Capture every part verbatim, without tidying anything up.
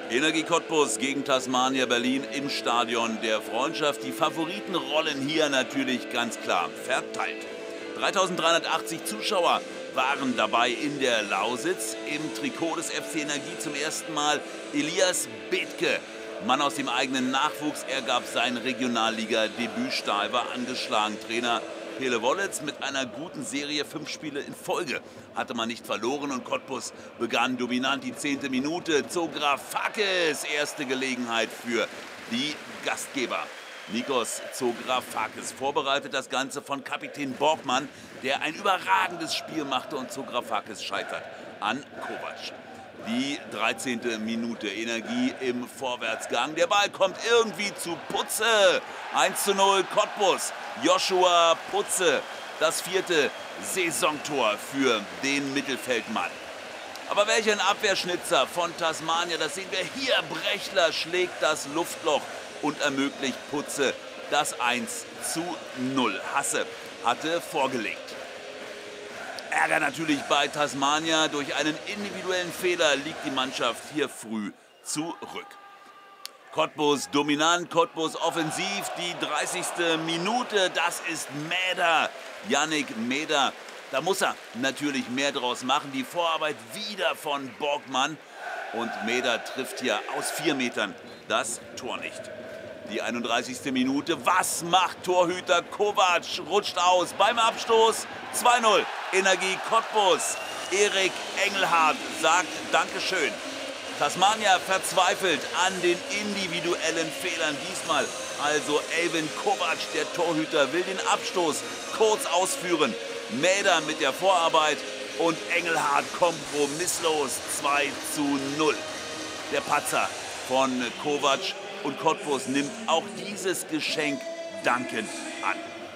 Energie Cottbus gegen Tasmania Berlin im Stadion der Freundschaft. Die Favoriten rollen hier natürlich ganz klar verteilt. dreitausenddreihundertachtzig Zuschauer waren dabei in der Lausitz. Im Trikot des F C Energie zum ersten Mal Elias Bethke, Mann aus dem eigenen Nachwuchs. Er gab sein Regionalliga-Debüt. Stahl war angeschlagen. Trainer Pele Wollitz mit einer guten Serie, fünf Spiele in Folge hatte man nicht verloren und Cottbus begann dominant die zehnte Minute. Zografakis, erste Gelegenheit für die Gastgeber. Nikos Zografakis vorbereitet das Ganze von Kapitän Borgmann, der ein überragendes Spiel machte, und Zografakis scheitert an Kovac. Die dreizehnte Minute, Energie im Vorwärtsgang. Der Ball kommt irgendwie zu Putze. eins zu null Cottbus. Joshua Putze, das vierte Saisontor für den Mittelfeldmann. Aber welch ein Abwehrschnitzer von Tasmania, das sehen wir hier. Brechler schlägt das Luftloch und ermöglicht Putze das eins zu null. Hasse hatte vorgelegt. Ärger natürlich bei Tasmania. Durch einen individuellen Fehler liegt die Mannschaft hier früh zurück. Cottbus dominant, Cottbus offensiv. Die dreißigste Minute, das ist Mäder. Yannick Mäder. Da muss er natürlich mehr draus machen. Die Vorarbeit wieder von Borgmann. Und Mäder trifft hier aus vier Metern das Tor nicht. Die einunddreißigste Minute. Was macht Torhüter Kovac? Rutscht aus beim Abstoß. zwei null. Energie Cottbus. Erik Engelhardt sagt Dankeschön. Tasmania verzweifelt an den individuellen Fehlern. Diesmal also Elvin Kovac, der Torhüter, will den Abstoß kurz ausführen. Mäder mit der Vorarbeit und Engelhardt kompromisslos. zwei zu null. Der Patzer von Kovac. Und Cottbus nimmt auch dieses Geschenk dankend an.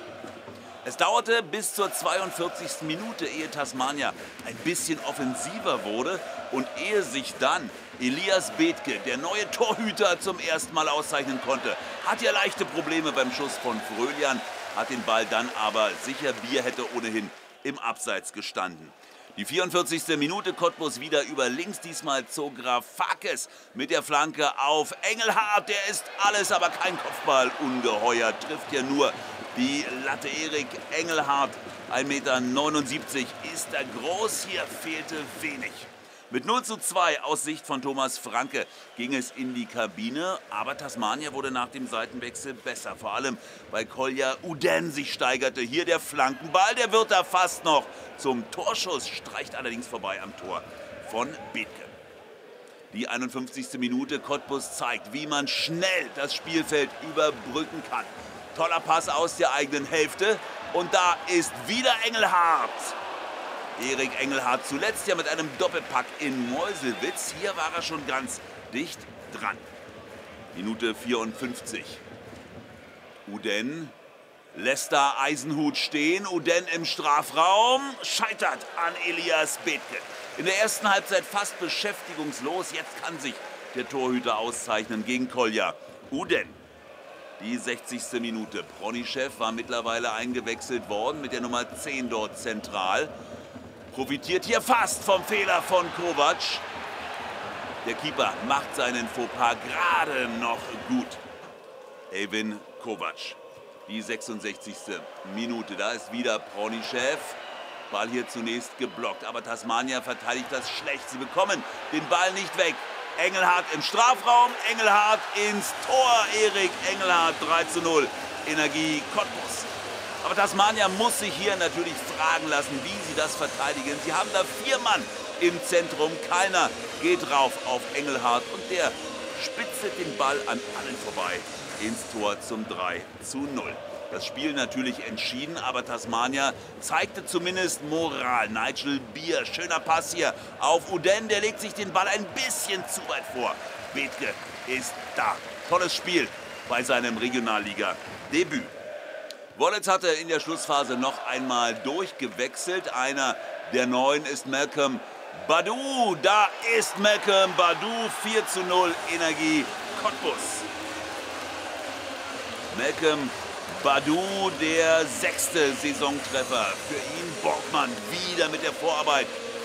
Es dauerte bis zur zweiundvierzigsten Minute, ehe Tasmania ein bisschen offensiver wurde und ehe sich dann Elias Bethke, der neue Torhüter, zum ersten Mal auszeichnen konnte. Hat ja leichte Probleme beim Schuss von Frölian, hat den Ball dann aber sicher, Bier hätte ohnehin im Abseits gestanden. Die vierundvierzigste Minute, Cottbus wieder über links, diesmal Zografakis mit der Flanke auf Engelhardt. Der ist alles, aber kein Kopfball. Ungeheuer, trifft ja nur die Latte. Erik Engelhardt, ein Meter neunundsiebzig, ist er groß, hier fehlte wenig. Mit null zu zwei aus Sicht von Thomas Franke ging es in die Kabine, aber Tasmania wurde nach dem Seitenwechsel besser. Vor allem weil Kolja Uden sich steigerte. Hier der Flankenball, der wird da fast noch zum Torschuss, streicht allerdings vorbei am Tor von Bethke. Die einundfünfzigste Minute, Cottbus zeigt, wie man schnell das Spielfeld überbrücken kann. Toller Pass aus der eigenen Hälfte und da ist wieder Engelhardt. Erik Engelhardt zuletzt ja mit einem Doppelpack in Meuselwitz. Hier war er schon ganz dicht dran. Minute vierundfünfzig. Uden lässt da Eisenhut stehen. Uden im Strafraum scheitert an Elias Bethke. In der ersten Halbzeit fast beschäftigungslos. Jetzt kann sich der Torhüter auszeichnen gegen Kolja Uden. Die sechzigste Minute. Bronischew war mittlerweile eingewechselt worden mit der Nummer zehn dort zentral. Profitiert hier fast vom Fehler von Kovac. Der Keeper macht seinen Fauxpas gerade noch gut. Elvin Kovac. Die sechsundsechzigste Minute. Da ist wieder Bronischew. Ball hier zunächst geblockt. Aber Tasmania verteidigt das schlecht. Sie bekommen den Ball nicht weg. Engelhardt im Strafraum. Engelhardt ins Tor. Erik Engelhardt drei zu null. Energie Cottbus. Aber Tasmania muss sich hier natürlich fragen lassen, wie sie das verteidigen. Sie haben da vier Mann im Zentrum. Keiner geht rauf auf Engelhardt und der spitzelt den Ball an allen vorbei ins Tor zum drei zu null. Das Spiel natürlich entschieden, aber Tasmania zeigte zumindest Moral. Nigel Bier, schöner Pass hier auf Uden, der legt sich den Ball ein bisschen zu weit vor. Bethke ist da. Tolles Spiel bei seinem Regionalliga-Debüt. Wollitz hatte in der Schlussphase noch einmal durchgewechselt. Einer der Neuen ist Malcolm Badu. Da ist Malcolm Badu. vier zu null Energie Cottbus. Malcolm Badu, der sechste Saisontreffer für ihn. Borgmann wieder mit der Vorarbeit.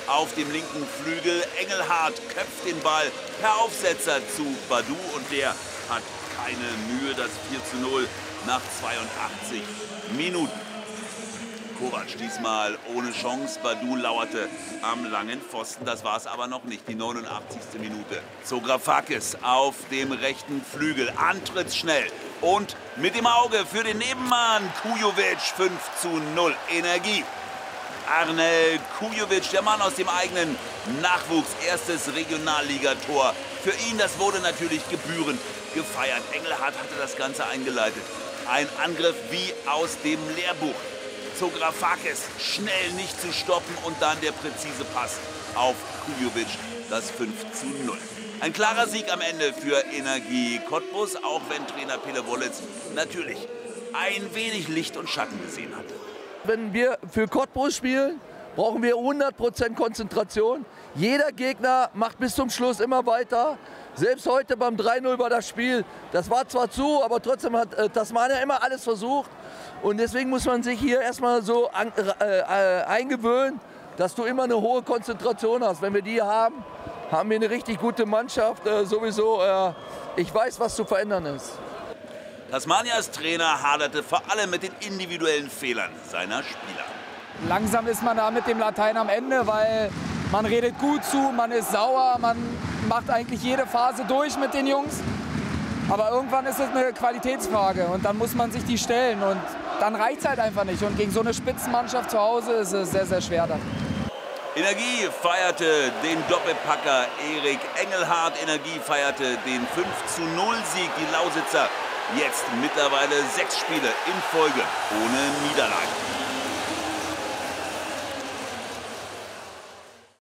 auf dem linken Flügel. Engelhardt köpft den Ball per Aufsetzer zu Baду und der hat keine Mühe. Das vier zu null nach zweiundachtzig Minuten. Kovac diesmal ohne Chance. Badu lauerte am langen Pfosten. Das war es aber noch nicht. Die neunundachtzigste Minute. Zografakis auf dem rechten Flügel. Antrittsschnell und mit dem Auge für den Nebenmann. Kujovic fünf zu null. Energie. Arnel Kujovic, der Mann aus dem eigenen Nachwuchs. Erstes Regionalligator. Für ihn, das wurde natürlich gebührend gefeiert. Engelhardt hatte das Ganze eingeleitet. Ein Angriff wie aus dem Lehrbuch. Zografakis schnell nicht zu stoppen und dann der präzise Pass auf Kujovic, das fünf zu null. Ein klarer Sieg am Ende für Energie Cottbus, auch wenn Trainer Pele Wollitz natürlich ein wenig Licht und Schatten gesehen hatte. Wenn wir für Cottbus spielen, brauchen wir hundert Prozent Konzentration. Jeder Gegner macht bis zum Schluss immer weiter. Selbst heute beim drei null war das Spiel, das war zwar zu, aber trotzdem hat äh, Tasmania immer alles versucht. Und deswegen muss man sich hier erstmal so an, äh, äh, eingewöhnen, dass du immer eine hohe Konzentration hast. Wenn wir die haben, haben wir eine richtig gute Mannschaft. Äh, sowieso, äh, ich weiß, was zu verändern ist. Tasmanias Trainer haderte vor allem mit den individuellen Fehlern seiner Spieler. Langsam ist man da mit dem Latein am Ende, weil man redet gut zu, man ist sauer, man macht eigentlich jede Phase durch mit den Jungs. Aber irgendwann ist es eine Qualitätsfrage und dann muss man sich die stellen und dann reicht es halt einfach nicht. Und gegen so eine Spitzenmannschaft zu Hause ist es sehr, sehr schwer dann. Energie feierte den Doppelpacker Erik Engelhardt. Energie feierte den fünf zu null Sieg. Die Lausitzer jetzt mittlerweile sechs Spiele in Folge ohne Niederlage.